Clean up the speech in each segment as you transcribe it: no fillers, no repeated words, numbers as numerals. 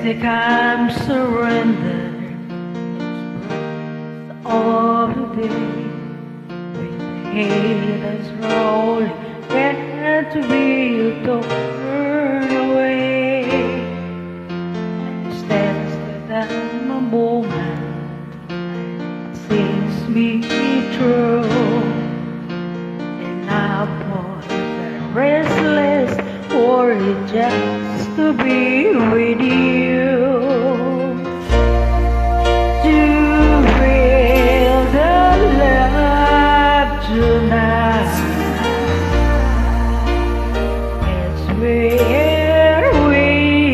the calm surrender of the day, with the head that's rolling, get to be you turn away. And stands that my moment seems me true, and I put that restless worry just to be with you. To feel the love tonight, it's where we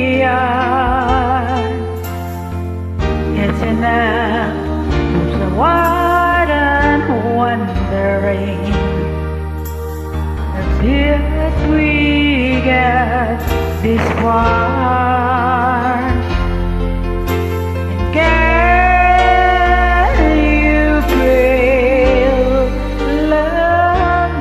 are. It's enough to the wide and wondering. That's it, we get this far. And can you feel love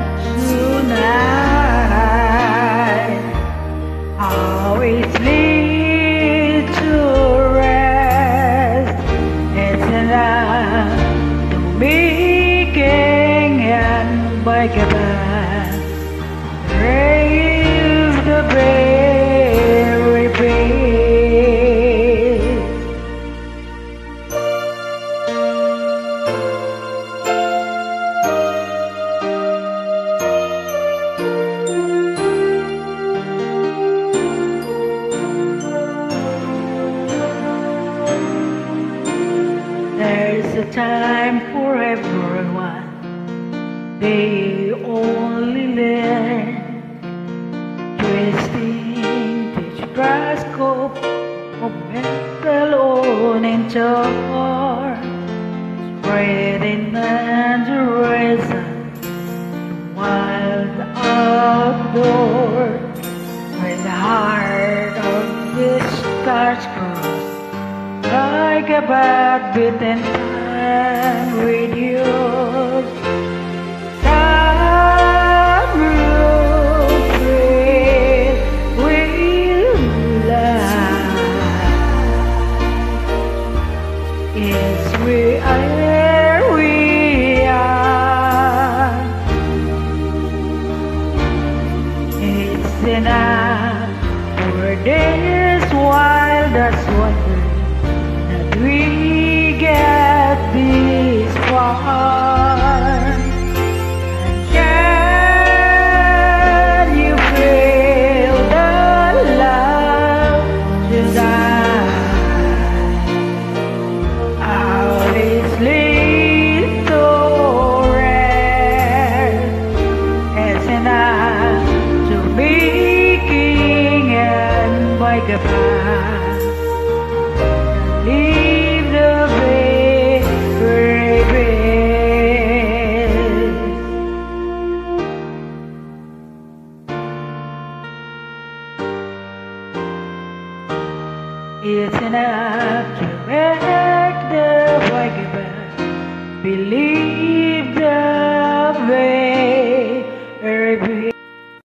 tonight? How it leads to rest. It's enough to making and by goodbye. Brave the very best. There's a time for everyone. They only learn twisting this grass scope of mental on into heart, spreading the reason wild outdoor, with the heart of the stars crossed like a bad beaten time with you. It's where we are. It's enough for this wildest wonder that we get this far. And can you feel the love tonight? Goodbye. Leave the very best. It's enough to make the way goodbye. Believe